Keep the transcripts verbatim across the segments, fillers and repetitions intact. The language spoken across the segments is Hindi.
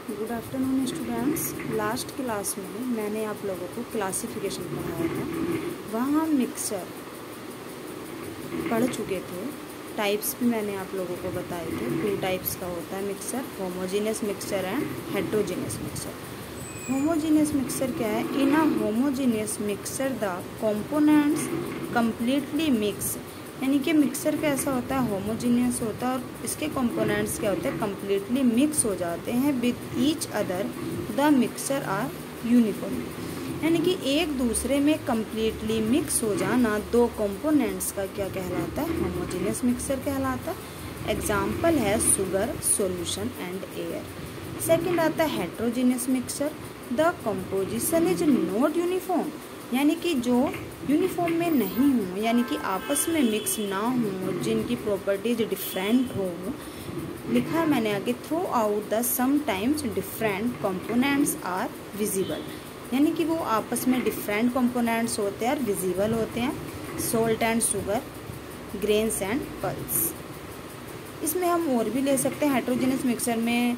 Good afternoon students. Last class में मैंने आप लोगों को क्लासिफिकेशन पढ़ाया था, वहाँ हम मिक्सचर पढ़ चुके थे। टाइप्स भी मैंने आप लोगों को बताए थे। टू टाइप्स का होता है mixture, homogeneous mixture and heterogeneous mixture. Homogeneous mixture क्या है? In a homogeneous mixture the components completely mix, यानी कि मिक्सर कैसा होता है? होमोजीनियस होता है और इसके कंपोनेंट्स क्या होते हैं? कम्प्लीटली मिक्स हो जाते हैं with each other. The mixer are uniform, यानी कि एक दूसरे में कम्प्लीटली मिक्स हो जाना दो कंपोनेंट्स का क्या कहलाता है? होमोजीनियस मिक्सर कहलाता है। एग्जाम्पल है sugar, solution and air. Second आता है heterogeneous mixer. The composition is not uniform, यानी कि जो यूनिफॉर्म में नहीं हो, यानी कि आपस में मिक्स ना हो, जिनकी प्रॉपर्टीज डिफरेंट हो। लिखा है मैंने आगे, throughout the sometimes different components are visible, यानी कि वो आपस में डिफरेंट कंपोनेंट्स होते हैं और विजिबल होते हैं। Salt and sugar, grains and pulse. इसमें हम और भी ले सकते हैं। हेट्रोजेनस मिक्सर में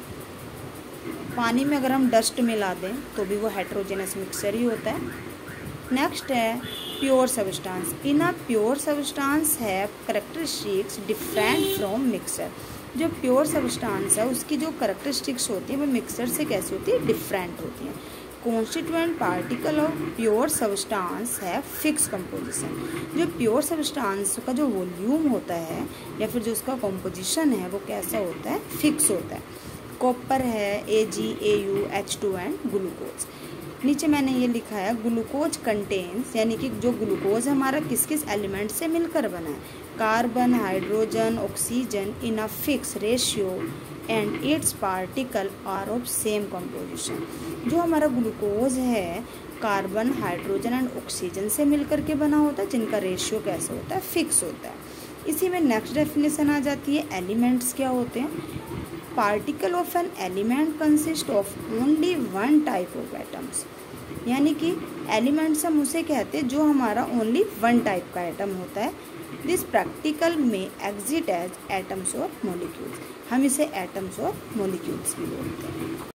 पानी में अगर हम डस्ट मिला दें तो भी वो हेट्रोजेनस मिक्सर ही होता है। नेक्स्ट है pure substance. In a pure substance have characteristics different from mixer. जो प्योर सब्सटेंस है उसकी जो कैरेक्टरिस्टिक्स होती है वो मिक्सर से कैसी होती है? डिफरेंट होती है। Constituent particle of pure substance है फिक्स कंपोजिशन। जो प्योर सब्सटेंस का जो वॉल्यूम होता है या फिर जो उसका कंपोजिशन है वो कैसा होता है? फिक्स होता है। कॉपर है A G A U H two and glucose. नीचे मैंने ये लिखा है ग्लूकोज कंटेन्स, यानी कि जो ग्लूकोज हमारा किस किस एलिमेंट से मिलकर बना है? Carbon, hydrogen, oxygen in a fix ratio and its particle are of same composition. जो हमारा ग्लूकोज है कार्बन, हाइड्रोजन एंड ऑक्सीजन से मिलकर के बना होता है, जिनका रेशियो कैसा होता है? फिक्स होता है। इसी में नेक्स्ट डेफिनेशन आ जाती है एलिमेंट्स क्या होते हैं। Particle of an element consist of only one type of atoms, यानी कि एलिमेंट्स हम उसे कहते हैं जो हमारा ओनली वन टाइप का एटम होता है। दिस प्रैक्टिकल में एग्जिट एज एटम्स और मॉलिक्यूल्स। हम इसे एटम्स और मॉलिक्यूल्स भी बोलते हैं।